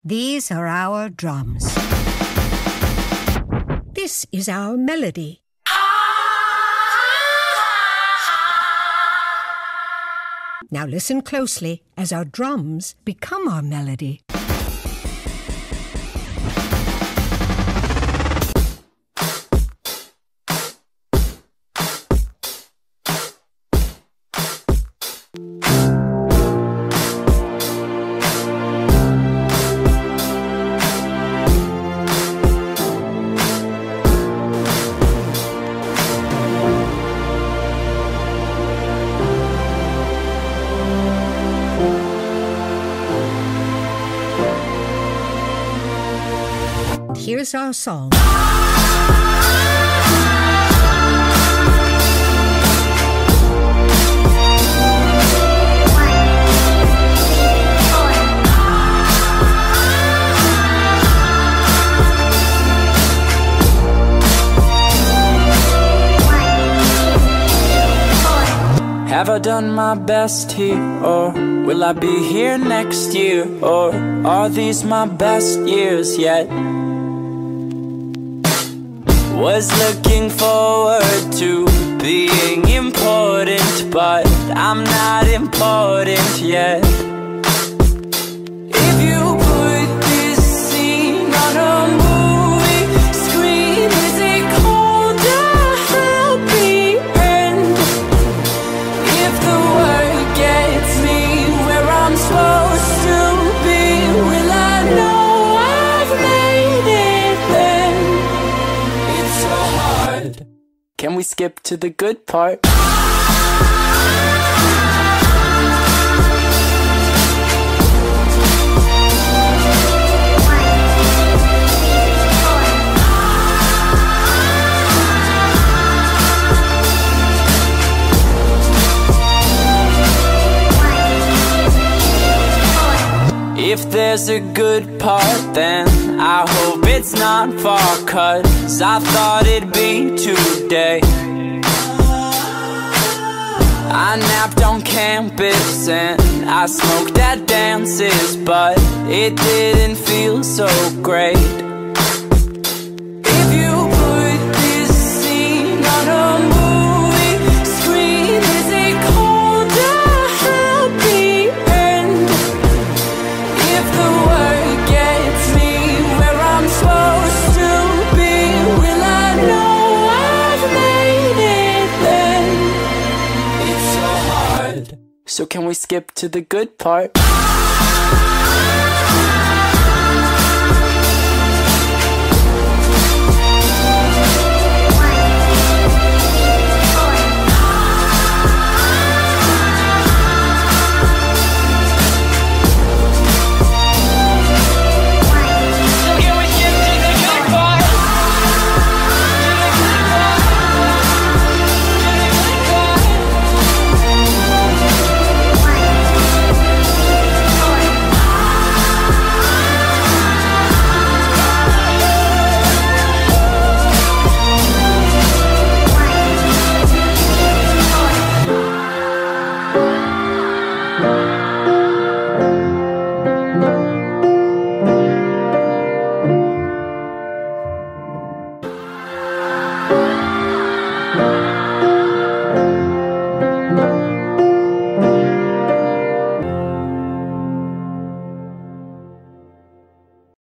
These are our drums. This is our melody. Now listen closely as our drums become our melody. Here's our song. Have I done my best here, or will I be here next year, or are these my best years yet? Was looking forward to being important, but I'm not important yet. If you put this scene on a movie screen, is it called a happy end? If the word gets me where I'm supposed to be, will I know I've made it then? It's so hard. Can we skip to the good part? If there's a good part, then I hope it's not far, 'cause I thought it'd be today. I napped on campus and I smoked at dances, but it didn't feel so great. If you put this scene on a movie screen, is it called a happy end? If the word gets me where I'm supposed to be, will I know I've made it then? It's so hard. So can we skip to the good part?